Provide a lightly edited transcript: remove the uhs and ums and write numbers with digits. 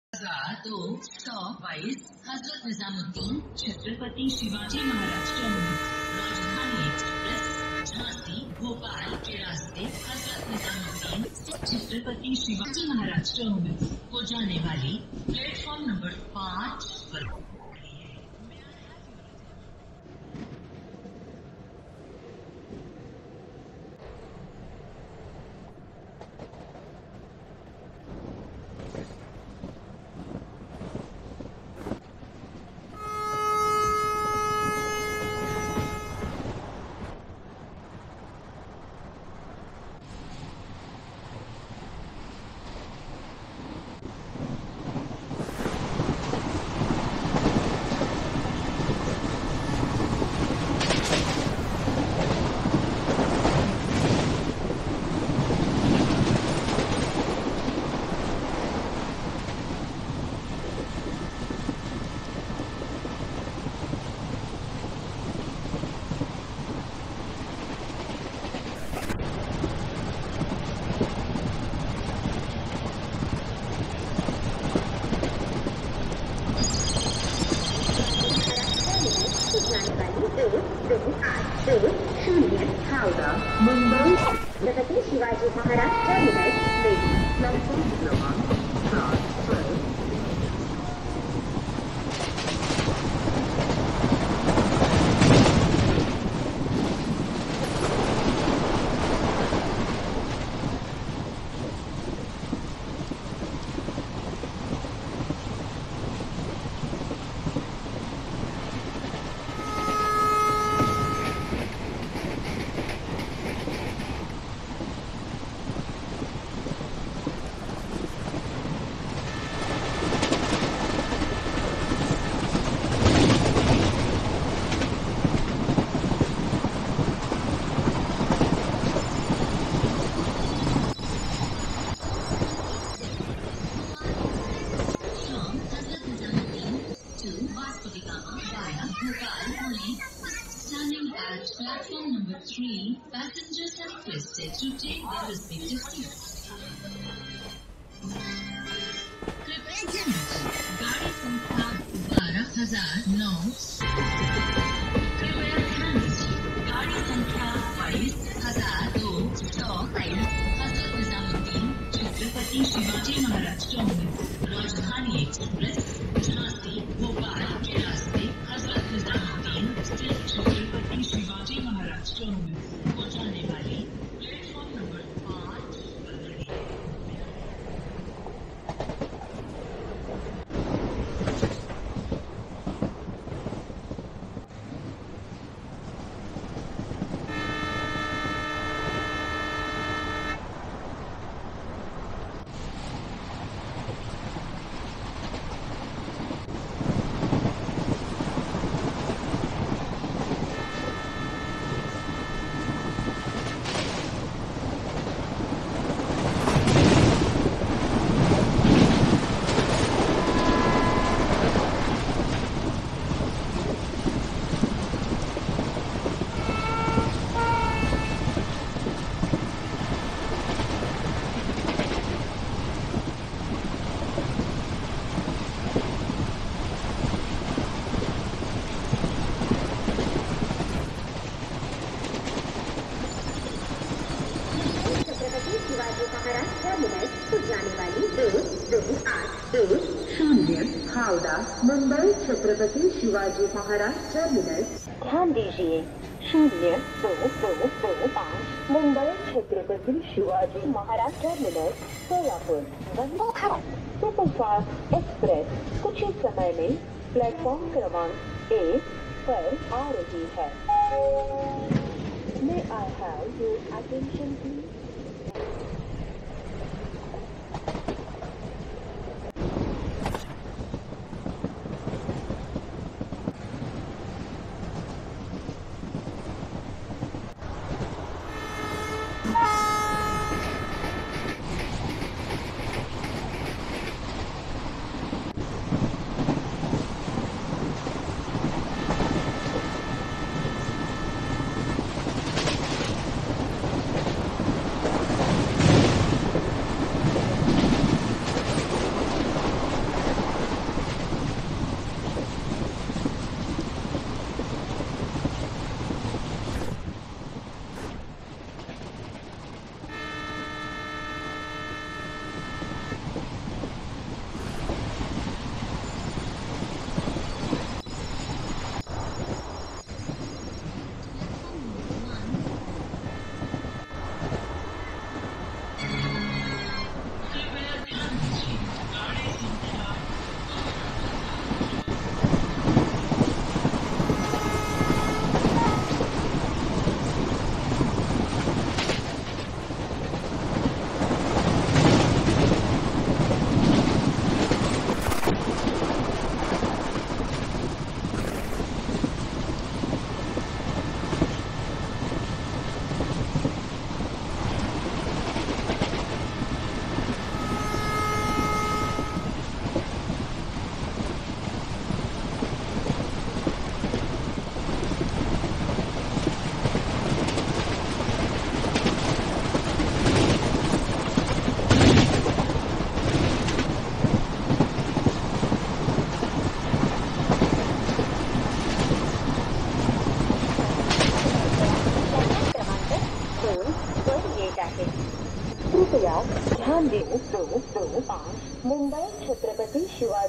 222 Hazrat Nizamuddin Chhatrapati Shivaji Maharaj terminus, Rajdhani express Jhansi Bhopal के रास्ते Hazrat Nizamuddin Chhatrapati Shivaji Maharaj terminus को जाने वाली प्लेटफॉर्म नंबर 5 पर हावड़ा मुंबई छत्रपति शिवाजी महाराज टर्मिनस प्लेटफॉर्म क्रमांक 7 पर Platform number 3, passengers are requested to take their respective seats. कृपया ध्यान दीजिए, गाड़ी संख्या 12,009। कृपया ध्यान दीजिए, गाड़ी संख्या 22,223 हजरत निजामुद्दीन छत्रपति शिवाजी महाराज टर्मिनस, राजधानी एक्सप्रेस झांसी भोपाल के रास्ते हजरत निजामुद्दीन छत्रपति शिवाजी महाराज टर्मिनस को जाने वाली प्लेटफॉर्म नंबर 5 पर खड़ी है। हावड़ा मुंबई छत्रपति शिवाजी महाराज टर्मिनस ध्यान दीजिए 0225 Mumbai Chhatrapati Shivaji Maharaj terminus Solapur Vande Bharat superfast express कुछ ही समय में प्लेटफॉर्म क्रमांक 1 पर आ रही है। May I have your attention please? आहे. कृपया ध्यान देऊ. मुंबई छत्रपती शिवाजी